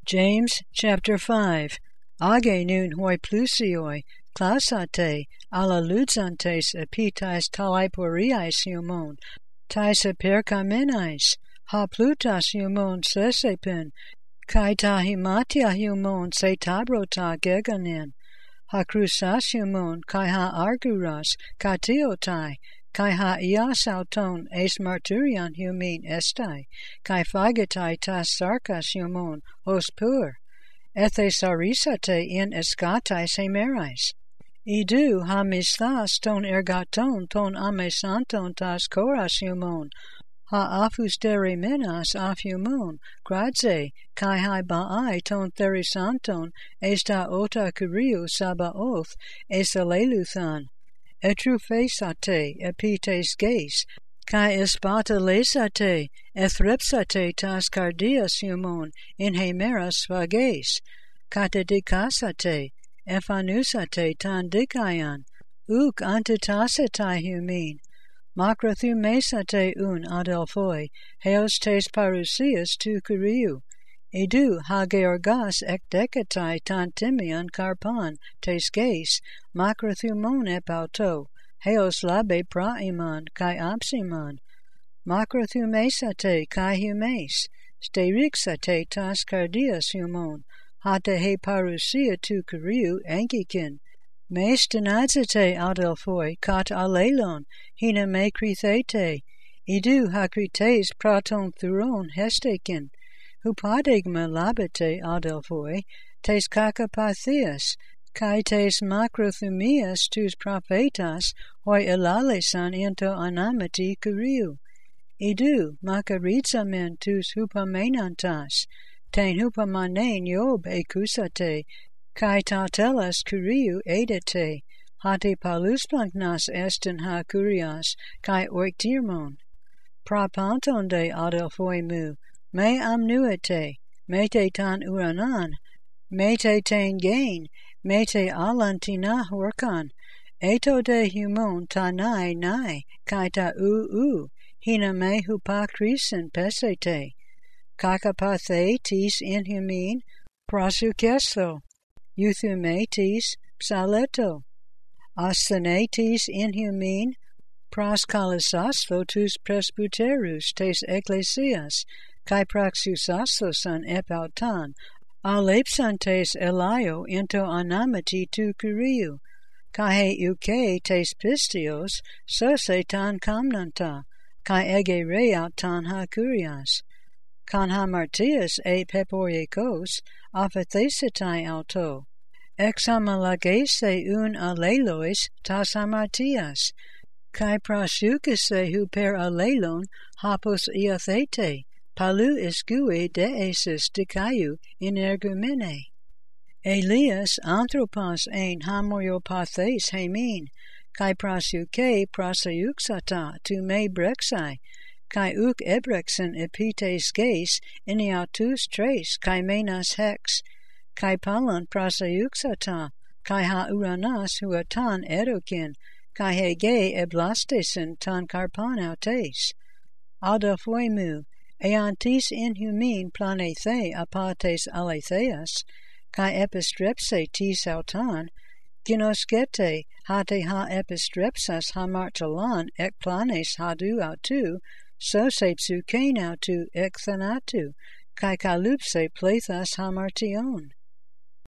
James chapter 5. Age nun hoi plusioi, clausate, alla ludzantes epitais talaiporiais humon, tais epercamenais, ha plutas humon sesepen, kai ta himatia humon se tabrota geganen, ha crusas humon, kai ha arguras, katiotai, kai ha ias auton es marturian humin estai, kai phagetai tas sarkas humon os pur, ethes arisate in escatais hemerais. Idu ha misthas ton ergaton ton amesanton tas koras humon, ha afustere menas af humon, gradze, kai hai baai ton therisanton, esta ota kuriu sabaoth, es aleluthan. Etrufesate epites geis, kai espata lesate, ethrepsate tas cardias humon, in hemeras phages, katedikasate, ephanusate tan dikayan, uk antitasetai humin, macrothumesate un adelphoi, heos tes parousias tu kuriu, edu hageorgas ekdekatai tan timian karpan tes geis, macrothumon epauto, heos labe praiman kai apsiman, macrothumesate kai humes, sterixate tas cardias humon, hate he parousia tu kuriu enkikin, me stenazate adelphoi kat alelon, hina me krithete, edu hakrites praton thuron hestekin, hupadigma labete adelphoi, tes kakapathias, kai tes macrothumias tus prophetas, hoi elalesan into anamati kuriu. Edu makaritzamen tus hupamenantas, ten hupamanen yob ekusate, kai tatelas kuriu edete, hate palusplanknas esten ha kurias, kai oiktirmon. Prapanton de adelphoi mu, me amnuete, mete tan uranan, mete ten gain, mete alantina horkan, eto de humon tanai nai, kai ta hina me hupakrisen pesete, kakapathe tis inhumin, prasukesto, euthume tis psaleto, asthene tis inhumin, praskalisastho tus presbyterus tes ecclesias, kai praxusastosan epautan, alepsantes elio into anamati tu kuriu, kai uke tes pistios, sose tan kamnanta, kai ege reaut tan ha kurias, kan ha martias e peporiekos, apathesetai auto, examalagese un alelois tas hamartias, kai prasukese hu per alelon hapos iathete, palu iskui deesis dikaiu in ergumene. Elias anthropos ein hamoiopathes hemin, kai prasuke praseuxata tu me brexai, kai uk ebrexen epites geis iniatus tres kai menas hex, kai palan praseuxata, kai ha uranas huatan erokin, kai hege eblastesen tan karpan autes. Adelphoimu, eantis inhumin planethe apates aletheas, kai epistrepse tis autan, ginoskete hate ha epistrepsas hamartalan ek planes hadu autu, so se psuken autu ek thanatu, kai kalupse plethas hamartion.